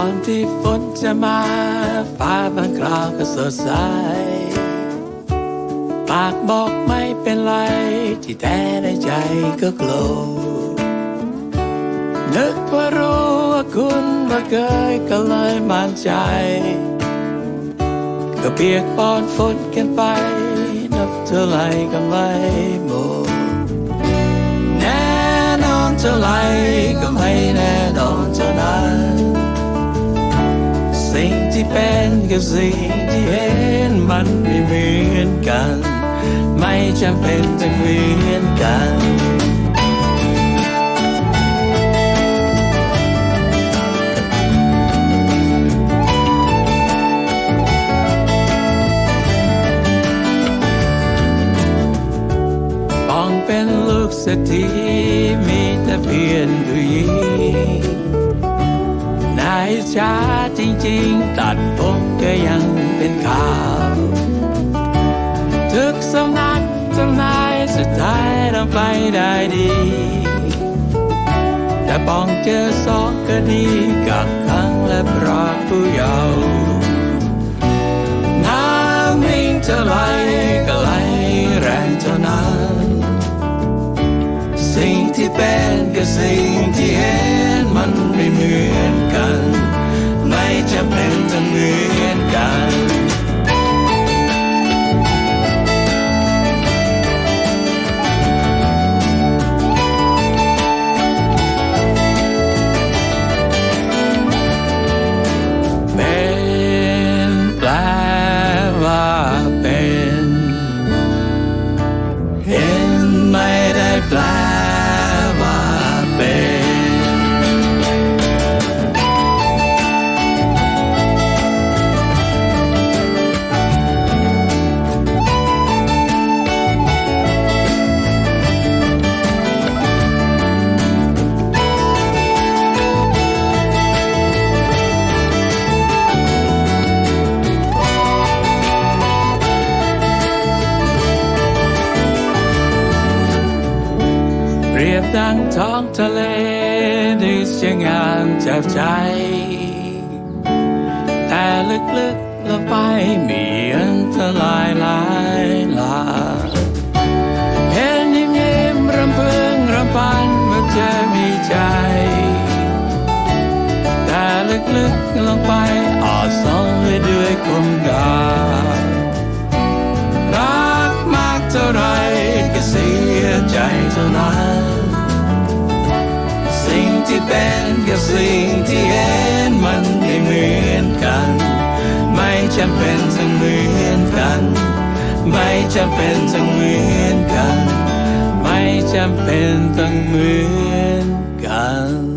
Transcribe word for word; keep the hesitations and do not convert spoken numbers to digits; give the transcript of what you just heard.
อนที่ฝนจะมาฟ้าบางคราวก็สดใสปากบอกไม่เป็นไรที่แท้ในใจก็โกรธนึกว่ารู้ว่าคุณว่าเคยก็เลยมั่นใจก็เปียกปอนฝนกันไปนับเท่าไรก็ไม่หมดแน่นอนเท่าไรก็ไม่แน่นอนเท่านั้นสิ่งที่เป็นกับสิ่งที่เห็นมันไม่เหมือนกันไม่จำเป็นต้องเหมือนกันปองเป็นลูกเศรษฐีมีแต่เพียงผู้หญิงนายชาจริงๆตัดผมก็ยังเป็นข่าวทึกสำนักจำนายสุดท้ายทำไปได้ดีแต่ปองเจอสองคดีกักขังและปรากผู้เยาว์น้ำวิ่งเท่าไรก็ไหลแรงเท่านั้นสิ่งที่เป็นกับสิ่งที่เห็นมันไม่เหมือนกันไม่จำเป็นต้องเหมือนกันเป็นแปลว่าเป็นเห็นไม่ได้แปลว่าเป็นเปรียบดังท้องทะเลที่สวยงามจับใจแต่ลึกๆลงไปมีอันตรายหลายหลากเห็นยิ้มยิ้มรำพึงรำพันว่าจะมีใจแต่ลึกๆลงไปอาจซ่อนไว้ด้วยคมดาบรักมากเท่าไรก็เสียใจเท่านั้นสิ่งที่เป็นกับสิ่งที่เห็นมันไม่เหมือนกันไม่จำเป็นต้องเหมือนกันไม่จำเป็นต้องเหมือนกันไม่จำเป็นต้องเหมือนกัน